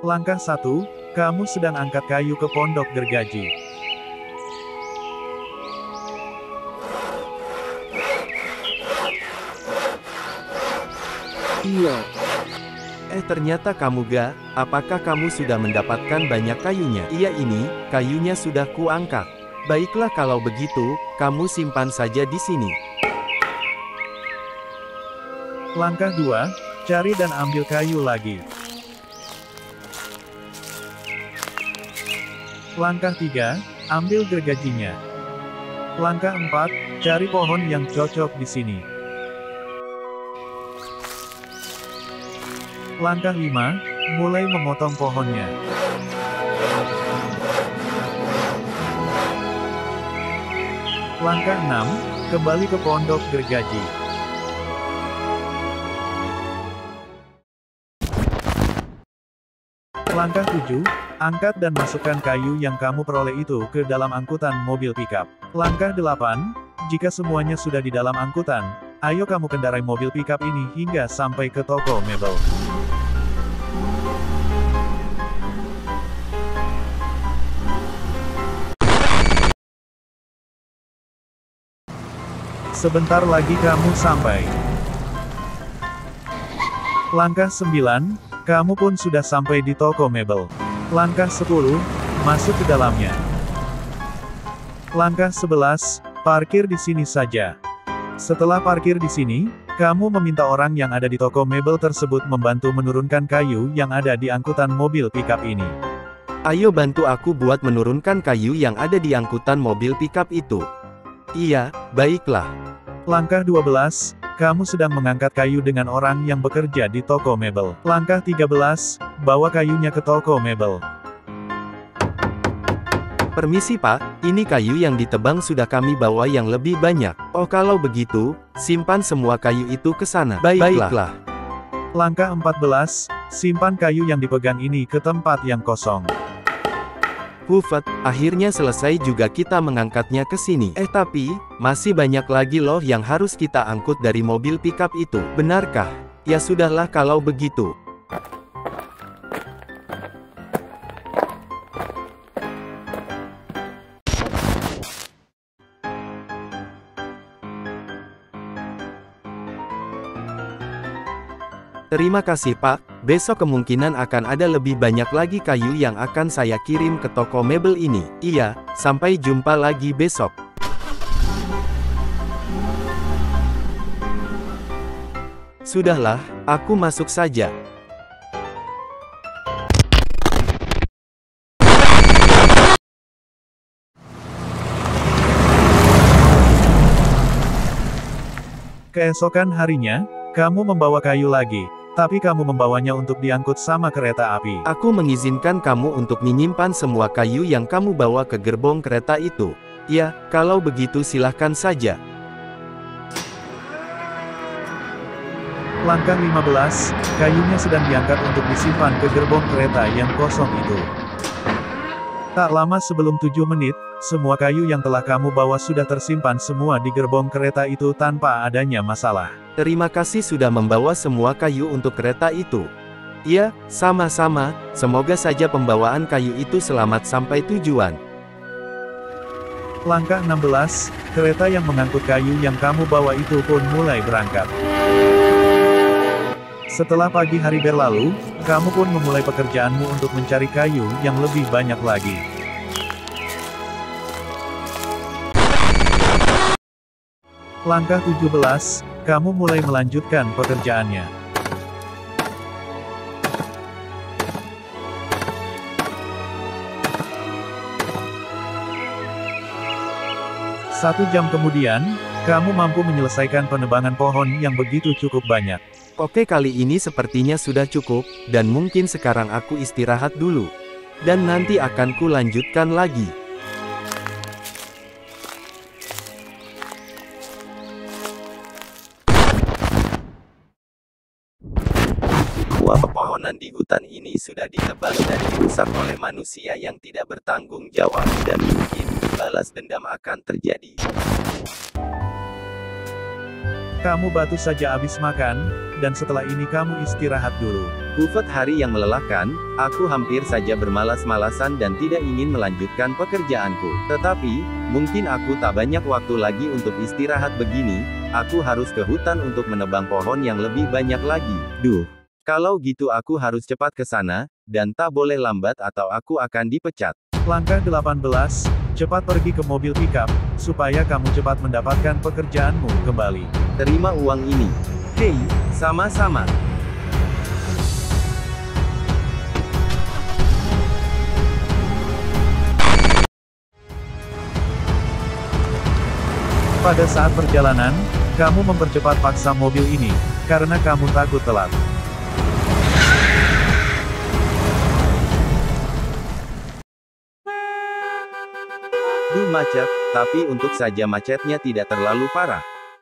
Langkah 1, kamu sedang angkat kayu ke pondok gergaji. Iya. Ternyata kamu ga, apakah kamu sudah mendapatkan banyak kayunya? Iya ini, kayunya sudah kuangkat. Baiklah kalau begitu, kamu simpan saja di sini. Langkah 2, cari dan ambil kayu lagi. Langkah 3, ambil gergajinya. Langkah 4, cari pohon yang cocok di sini. Langkah 5, mulai memotong pohonnya. Langkah 6, kembali ke pondok gergaji. Langkah 7, angkat dan masukkan kayu yang kamu peroleh itu ke dalam angkutan mobil pickup. Langkah 8, jika semuanya sudah di dalam angkutan, ayo kamu kendarai mobil pickup ini hingga sampai ke toko mebel. Sebentar lagi kamu sampai. Langkah 9, kamu pun sudah sampai di toko mebel. Langkah 10, masuk ke dalamnya. Langkah 11, parkir di sini saja. Setelah parkir di sini, kamu meminta orang yang ada di toko mebel tersebut membantu menurunkan kayu yang ada di angkutan mobil pickup ini. Ayo bantu aku buat menurunkan kayu yang ada di angkutan mobil pickup itu. Iya, baiklah. Langkah 12, kamu sedang mengangkat kayu dengan orang yang bekerja di toko mebel. Langkah 13, bawa kayunya ke toko mebel. Permisi Pak, ini kayu yang ditebang sudah kami bawa yang lebih banyak. Oh kalau begitu, simpan semua kayu itu ke sana. Baiklah. Langkah 14, simpan kayu yang dipegang ini ke tempat yang kosong. Hufet, akhirnya selesai juga kita mengangkatnya ke sini. Tapi, masih banyak lagi loh yang harus kita angkut dari mobil pickup itu. Benarkah? Ya sudahlah kalau begitu. Terima kasih Pak, besok kemungkinan akan ada lebih banyak lagi kayu yang akan saya kirim ke toko mebel ini. Iya, sampai jumpa lagi besok. Sudahlah, aku masuk saja. Keesokan harinya, kamu membawa kayu lagi, tapi kamu membawanya untuk diangkut sama kereta api. Aku mengizinkan kamu untuk menyimpan semua kayu yang kamu bawa ke gerbong kereta itu. Ya, kalau begitu silahkan saja. Langkah 15, kayunya sedang diangkat untuk disimpan ke gerbong kereta yang kosong itu. Tak lama sebelum 7 menit, semua kayu yang telah kamu bawa sudah tersimpan semua di gerbong kereta itu tanpa adanya masalah. Terima kasih sudah membawa semua kayu untuk kereta itu. Ya, sama-sama, semoga saja pembawaan kayu itu selamat sampai tujuan. Langkah 16, kereta yang mengangkut kayu yang kamu bawa itu pun mulai berangkat. Setelah pagi hari berlalu, kamu pun memulai pekerjaanmu untuk mencari kayu yang lebih banyak lagi. Langkah 17, kamu mulai melanjutkan pekerjaannya. Satu jam kemudian, kamu mampu menyelesaikan penebangan pohon yang begitu cukup banyak. Oke kali ini sepertinya sudah cukup, dan mungkin sekarang aku istirahat dulu. Dan nanti akan ku lanjutkan lagi. Semua pepohonan di hutan ini sudah ditebang dan dirusak oleh manusia yang tidak bertanggung jawab, dan mungkin balas dendam akan terjadi. Kamu baru saja habis makan, dan setelah ini kamu istirahat dulu. Buffet hari yang melelahkan, aku hampir saja bermalas-malasan dan tidak ingin melanjutkan pekerjaanku. Tetapi, mungkin aku tak banyak waktu lagi untuk istirahat begini, aku harus ke hutan untuk menebang pohon yang lebih banyak lagi. Duh. Kalau gitu aku harus cepat ke sana, dan tak boleh lambat atau aku akan dipecat. Langkah 18, cepat pergi ke mobil pickup, supaya kamu cepat mendapatkan pekerjaanmu kembali. Terima uang ini. Hei, sama-sama. Pada saat perjalanan, kamu mempercepat paksa mobil ini, karena kamu takut telat. Duh macet, tapi untuk saja macetnya tidak terlalu parah.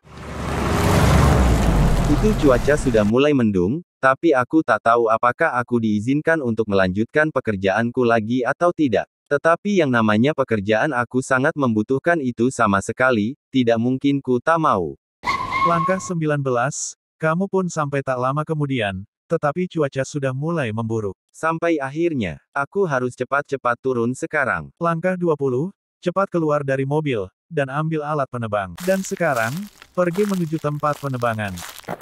Itu cuaca sudah mulai mendung, tapi aku tak tahu apakah aku diizinkan untuk melanjutkan pekerjaanku lagi atau tidak. Tetapi yang namanya pekerjaan aku sangat membutuhkan itu sama sekali, tidak mungkin ku tak mau. Langkah 19, kamu pun sampai tak lama kemudian, tetapi cuaca sudah mulai memburuk. Sampai akhirnya, aku harus cepat-cepat turun sekarang. Langkah 20, cepat keluar dari mobil, dan ambil alat penebang. Dan sekarang, pergi menuju tempat penebangan.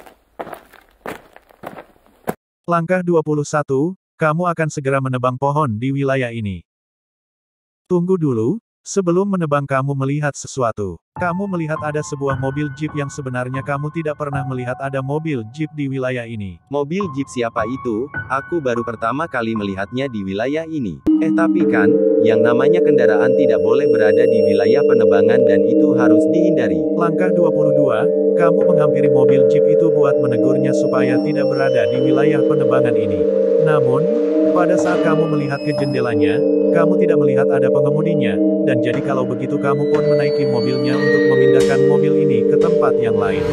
Langkah 21, kamu akan segera menebang pohon di wilayah ini. Tunggu dulu, sebelum menebang kamu melihat sesuatu. Kamu melihat ada sebuah mobil jeep yang sebenarnya kamu tidak pernah melihat ada mobil jeep di wilayah ini. Mobil jeep siapa itu? Aku baru pertama kali melihatnya di wilayah ini. Tapi kan, yang namanya kendaraan tidak boleh berada di wilayah penebangan dan itu harus dihindari. Langkah 22, kamu menghampiri mobil jeep itu buat menegurnya supaya tidak berada di wilayah penebangan ini. Namun, pada saat kamu melihat ke jendelanya, kamu tidak melihat ada pengemudinya, dan jadi kalau begitu kamu pun menaiki mobilnya untuk memindahkan mobil ini ke tempat yang lain.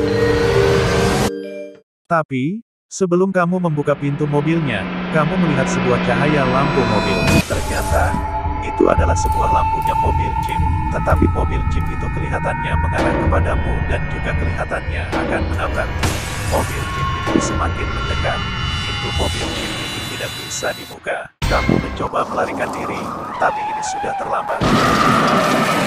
Tapi, sebelum kamu membuka pintu mobilnya, kamu melihat sebuah cahaya lampu mobil. Ternyata, itu adalah sebuah lampunya mobil jeep. Tetapi mobil jeep itu kelihatannya mengarah kepadamu dan juga kelihatannya akan menabrak. Mobil jeep itu semakin mendekat. Pintu mobil jeep itu tidak bisa dibuka. Kamu mencoba melarikan diri, tapi ini sudah terlambat.